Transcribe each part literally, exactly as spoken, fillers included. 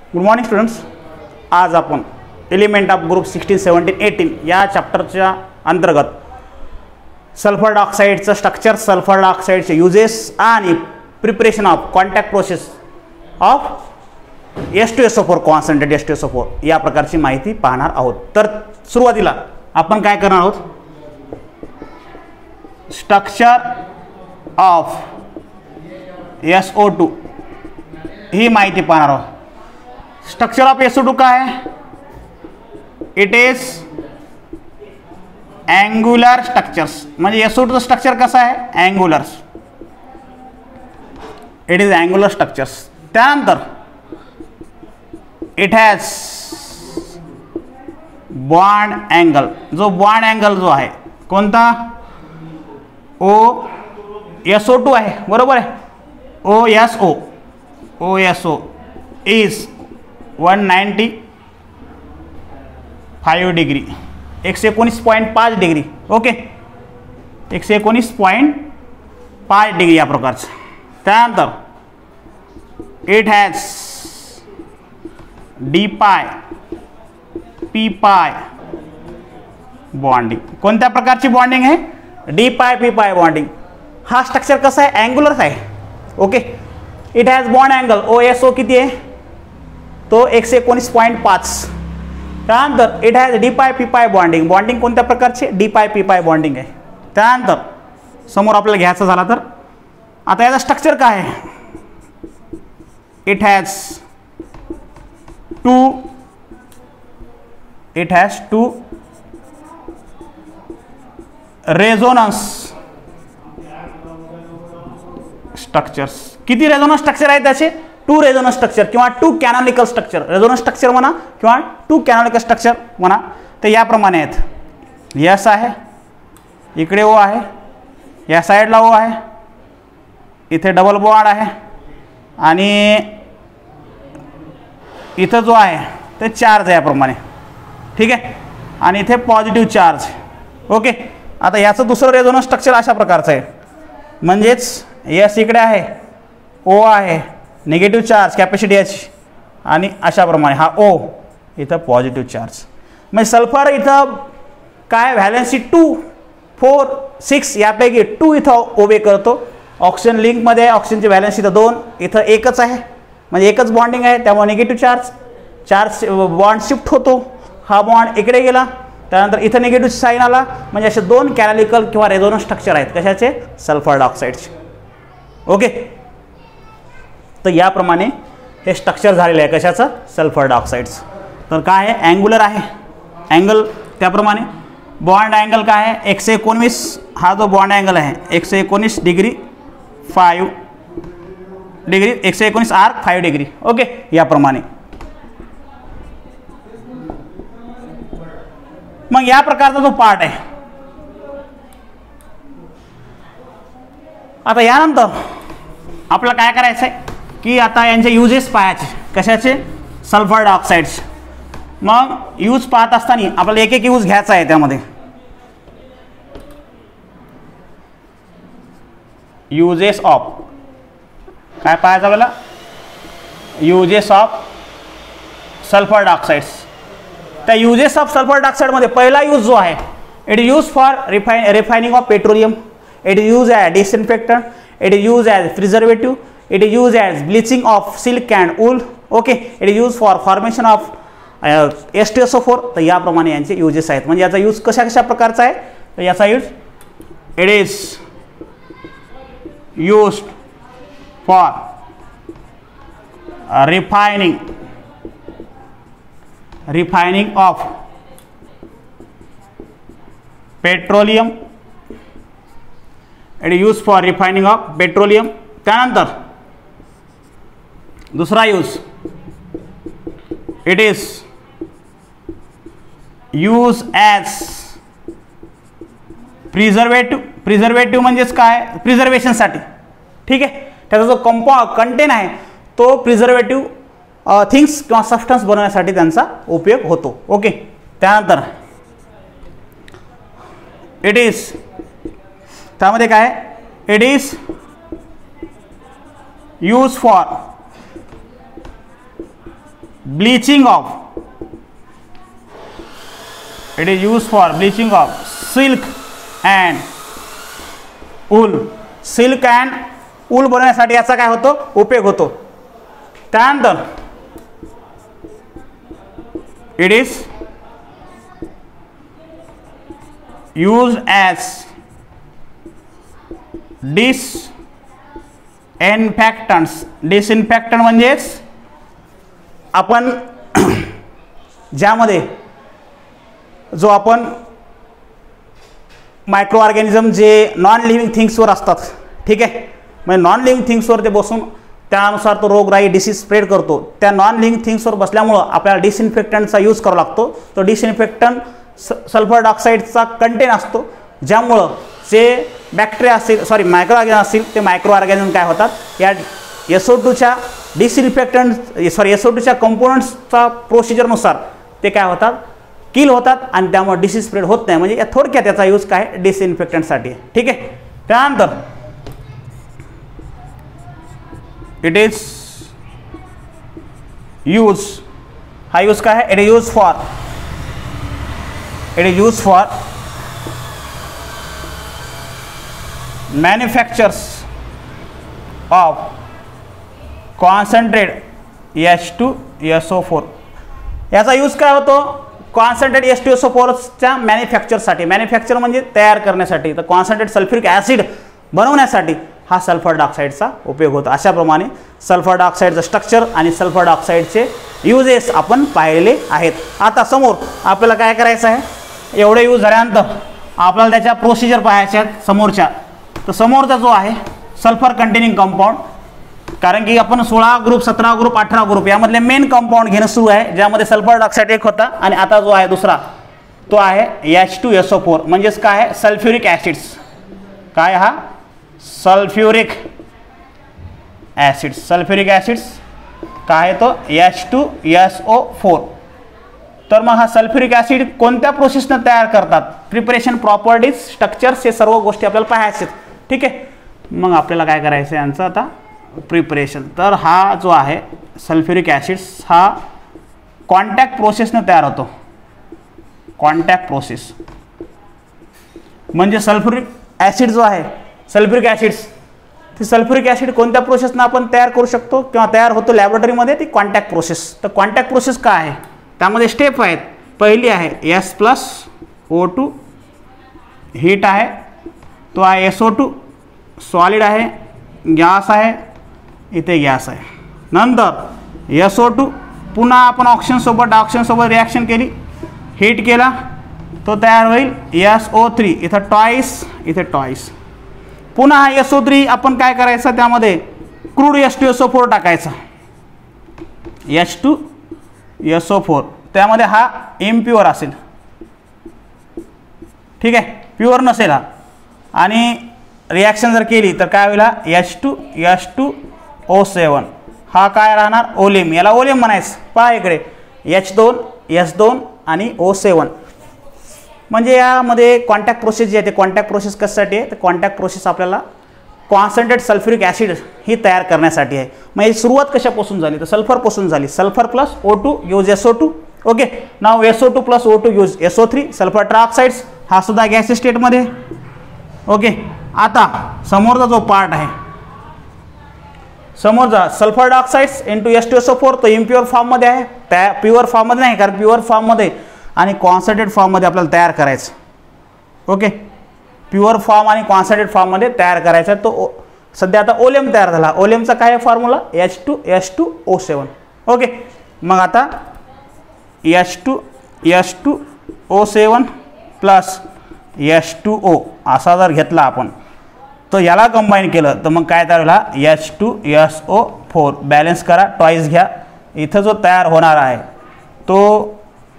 Good morning students. आज आपण element of group sixteen seventeen eighteen या चॅप्टरच्या अंतर्गत सल्फर डायऑक्साईडचं स्ट्रक्चर, सल्फर डायऑक्साईडचे युजेस आणि preparation of contact process of S two S O four concentrate S two S O four या प्रकारची माहिती पाहणार आहोत. तर सुरुवातीला आपण काय करणार आहोत, structure of S O two ही माहिती पाहणार आहोत. Structure of S O two काय आहे? It is angular structures. म्हणजे एस ओ टू चं स्ट्रक्चर कसं आहे? Angulars. It is angular structures. त्यानंतर इट हॅज बॉन्ड अँगल. जो बॉन्ड अँगल जो आहे कोणता? ओ एस ओ टू आहे, बरोबर आहे. O S O O S O is one ninety five degree, एकशे एकोणीस पॉईंट पाच डिग्री. ओके, एकशे एकोणीस पॉईंट पाच डिग्री या प्रकारचं. त्यानंतर it has D pi P pi bonding. कोणत्या प्रकारची बॉन्डिंग आहे? D pi P pi bonding. हा स्ट्रक्चर कसा आहे? अँग्युलर आहे. Okay, it has bond angle O S O किती आहे? तो एकशे एकोणीस पॉईंट पाच. त्यानंतर it has D pi P pi bonding. Bonding कोणत्या प्रकारची? D pi P pi bonding आहे. त्यानंतर समोर आपल्याला घ्यायचं झाला तर आता याचं स्ट्रक्चर काय आहे? It has two it has two resonance structures. किती रेझोनन्स स्ट्रक्चर आहे त्याचे? टू रेझोनन्स स्ट्रक्चर किंवा two canonical structure. Resonance structure म्हणा किंवा टू कॅनॉनिकल स्ट्रक्चर म्हणा. तर याप्रमाणे आहेत. यस आहे, इकडे ओ आहे, या साईडला ओ आहे, इथे डबल बॉन्ड आहे आणि इथं जो आहे ते चार्ज आहे याप्रमाणे. ठीक आहे, आणि इथे पॉझिटिव्ह चार्ज. ओके, आता याचं दुसरं रेझोनन्स स्ट्रक्चर अशा प्रकारचं आहे. म्हणजेच यस इकडे आहे, ओ आहे, निगेटिव्ह चार्ज कॅपॅसिटी याची, आणि अशाप्रमाणे हा ओ इथं पॉझिटिव्ह चार्ज. म्हणजे सल्फर इथं काय व्हॅलेन्सी टू फोर सिक्स यापैकी टू इथं ओबे करतो. ऑक्सिजन लिंकमध्ये ऑक्सिजनची व्हॅलेन्सी इथं दोन, इथं एकच आहे. म्हणजे एकच बॉन्डिंग आहे, त्यामुळे negative charge charge bond shift होतो. हा बॉन्ड इकडे गेला, त्यानंतर इथं निगेटिव्ह साईन आला. म्हणजे असे दोन कॅनॉनिकल किंवा रेझोनन्स स्ट्रक्चर आहेत. कशाचे? सल्फर डायऑक्साईडचे. ओके, तर याप्रमाणे हे स्ट्रक्चर झालेलं आहे. कशाचं? सल्फर डायऑक्साईडचं. तर काय आहे? अँग्युलर आहे. अँगल त्याप्रमाणे बॉन्ड अँगल काय आहे? एकशे एकोणवीस. हा जो बॉन्ड अँगल आहे एकशे एकोणीस डिग्री फाईव्ह डिग्री एकशे एकोणीस आर फाईव्ह डिग्री. ओके, याप्रमाणे. मग या प्रकारचा जो पार्ट आहे, आता यानंतर आपल्याला काय करायचं आहे की आता यांचे युजेस पाहायचे. कशाचे? Sulphur dioxides. मग यूज पाहत असताना आपल्याला एक एक यूज घ्यायचा आहे. त्यामध्ये युजेस ऑफ काय पाहायचं आपल्याला? Uses of sulphur dioxides. त्या युजेस ऑफ सल्फर डायऑक्साईडमध्ये पहिला यूज जो आहे, it is use for refine refining of petroleum. It is use as disinfectant. It is use as preservative. It is used as bleaching of silk and wool. Okay, it is used for formation of uh, S two S O four. तर याप्रमाणे यांचे uses आहेत. म्हणजे याचा use कशा कशा प्रकारचा आहे? तर याचा use it is used for refining refining of petroleum. It is use for refining of petroleum. त्यानंतर दूसरा use it is use as preservative. Preservative म्हणजेच काय? प्रिझर्वेशनसाठी. ठीक आहे, त्याचा जो कंपा कंटेन आहे तो प्रिझर्वेटिव्ह थिंग्स किंवा सबस्टन्स बनवण्यासाठी त्यांचा उपयोग होतो. ओके, त्यानंतर इट इज त्यामध्ये काय? It is use for bleaching of, it is use for bleaching of silk and wool. Silk and wool बनवण्यासाठी याचा काय होतो उपयोग होतो. त्यानंतर it is use as disinfectants. Disinfectant म्हणजेच आपण ज्यामध्ये जो आपण मायक्रो ऑर्गॅनिझम जे नॉन लिव्हिंग थिंग्सवर असतात, ठीक आहे, म्हणजे नॉन लिव्हिंग थिंग्सवर ते बसून त्यानुसार तो रोगराई डिसीज स्प्रेड करतो. त्या नॉन लिव्हिंग थिंग्सवर बसल्यामुळं आपल्याला डिसइन्फेक्टंटचा यूज करावा लागतो. तो डिसइन्फेक्टंट स सल्फर डायऑक्साईडचा कंटेन असतो, ज्यामुळं जे बॅक्टेरिया असतील, सॉरी मायक्रो ऑर्गॅनिझम असतील, ते मायक्रो ऑर्गॅनिझम काय होतात, या एस ओ टूच्या डिसइन्फेक्टंट सॉरी एस ओ टूच्या कंपोनंट्सचा प्रोसिजरनुसार ते काय होतात, किल होतात आणि त्यामुळे डिसीज स्प्रेड होत नाही. म्हणजे या थोडक्यात त्याचा यूज काय डिसइन्फेक्टंटसाठी, ठीक आहे. त्यानंतर इट इज यूज, हा यूज काय आहे, it is use for it is use for manufactures of concentrate H two S O four. याचा यूज काय होतो concentrate H two S O फोरच्या मॅन्युफॅक्चरसाठी. मॅन्युफॅक्चर म्हणजे तयार करण्यासाठी. तर कॉन्सन्ट्रेट सल्फ्युरिक ॲसिड बनवण्यासाठी हा सल्फर डायऑक्साईडचा उपयोग होतो. अशाप्रमाणे सल्फर डायऑक्साईडचं स्ट्रक्चर आणि सल्फर डायऑक्साईडचे युजेस आपण पाहिलेले आहेत. आता समोर आपल्याला काय करायचं आहे, एवढे यूज झाल्यानंतर आपल्याला त्याच्या प्रोसिजर पाहायच्या आहेत समोरच्या. तर समोरचा जो आहे सल्फर कंटेनिंग कंपाऊंड, कारण की आपण सोळा ग्रुप सतरा ग्रुप अठरा ग्रुप यामधले मेन कंपाऊंड घेणं सुरू आहे, ज्यामध्ये सल्फर डायऑक्साईड एक होता आणि आता जो आहे दुसरा तो आहे H two S O four. म्हणजेच काय आहे सल्फ्युरिक ॲसिड्स. काय हा सल्फ्युरिक ॲसिड्स. सल्फ्युरिक ॲसिड्स काय आहे तो H two S O four. तर मग हा सल्फ्युरिक ॲसिड कोणत्या प्रोसेसनं तयार करतात, प्रिपरेशन, प्रॉपर्टीज, स्ट्रक्चर्स, हे सर्व गोष्टी आपल्याला पाहायचे, ठीक आहे. मग आपल्याला काय करायचं आहे यांचं आता प्रिपरेशन. तर हा जो आहे सल्फ्युरिक ॲसिड्स हा कॉन्टॅक्ट प्रोसेसनं तयार होतो. कॉन्टॅक्ट प्रोसेस म्हणजे सल्फ्युरिक ॲसिड जो आहे सल्फ्युरिक ॲसिड्स, ती सल्फ्युरिक ॲसिड कोणत्या प्रोसेसनं आपण तयार करू शकतो किंवा तयार होतो लॅबोरेटरीमध्ये, ती कॉन्टॅक्ट प्रोसेस. तर कॉन्टॅक्ट प्रोसेस काय आहे, त्यामध्ये स्टेप आहेत. पहिली आहे S plus O two, heat आहे, तो आहे एस ओ टू, सॉलिड आहे, गॅस आहे, इथे गॅस आहे. नंतर एस ओ टू पुन्हा आपण ऑक्सिजनसोबत डायऑक्सिजनसोबत रिॲक्शन केली, हीट केला, तो तयार होईल एस ओ थ्री, इथं टॉईस, इथे टॉईस. पुन्हा हा एस ओ थ्री आपण काय करायचं, त्यामध्ये crude H two S O four टाकायचा, H two S O four. त्यामध्ये हा इम्प्युअर असेल, ठीक आहे, प्युअर नसेल हा. आणि रिॲक्शन जर केली तर काय होईल, H two H two O seven. हा काय राहणार ओलेम, याला ओलेम म्हणायचं. पहा इकडे एच दोन एस दोन आणि ओ सेवन. म्हणजे यामध्ये कॉन्टॅक्ट प्रोसेस जी आहे ते कॉन्टॅक्ट प्रोसेस कशासाठी आहे, तर कॉन्टॅक्ट प्रोसेस आपल्याला कॉन्सन्ट्रेट सल्फ्युरिक ॲसिड ही तयार करण्यासाठी आहे. मग ही सुरुवात कशापासून झाली, तर सल्फरपासून झाली. Sulphur plus O two use S O two. Okay, नाव S O two plus O two use S O three, sulphur trioxides, हा सुद्धा गॅस स्टेटमध्ये. ओके, आता समोरचा जो पार्ट आहे, समोरचा sulphur dioxides into S two S O four, तो इम्प्युअर फॉर्ममध्ये आहे, त्या प्युअर फॉर्ममध्ये नाही, कारण प्युअर फॉर्ममध्ये आणि कॉन्सन्ट्रेट फॉर्ममध्ये आपल्याला तयार करायचं. ओके, प्युअर फॉर्म आणि कॉन्सन्ट्रेट फॉर्ममध्ये तयार करायचा. तो सध्या आता ओलेम तयार झाला. ओलेमचा काय आहे formula, H two H two O seven. Okay, मग आता H two H two O seven plus H two O असा जर घेतला आपण, तर याला कंबाईन केलं तर मग काय तयार होईल, H two S O four. Balance करा, टॉईस घ्या. इथं जो तयार होणार आहे तो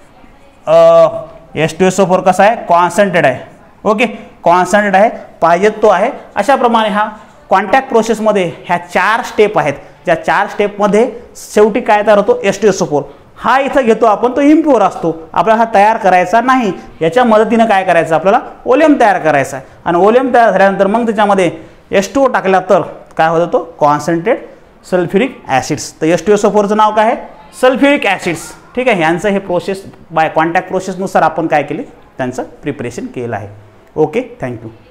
H two S O four कसा आहे, कॉन्सन्ट्रेट आहे. ओके, कॉन्सन्ट्रेट आहे, पाहिजे तो आहे. अशाप्रमाणे हा कॉन्टॅक्ट प्रोसेसमध्ये ह्या चार स्टेप आहेत, ज्या चार स्टेपमध्ये शेवटी काय तयार होतो, H two S O four. हा इथं घेतो आपण, तो इम्प्युअर असतो, आपल्याला हा तयार करायचा नाही. याच्या मदतीनं काय करायचं, आपल्याला ओलेम तयार करायचा आहे. आणि ओलेम तयार झाल्यानंतर मग त्याच्यामध्ये एच टू ओ टाकला तर काय होतं, तो कॉन्सन्ट्रेट सल्फ्युरिक ॲसिड्स. तर एच टू एस ओ फोरचं नाव काय आहे, सल्फ्युरिक ॲसिड्स, ठीक आहे, यांचं हे प्रोसेस बाय कॉन्टॅक्ट प्रोसेसनुसार आपण काय केले, त्यांचं प्रिपरेशन केलं आहे. Okay, thank you.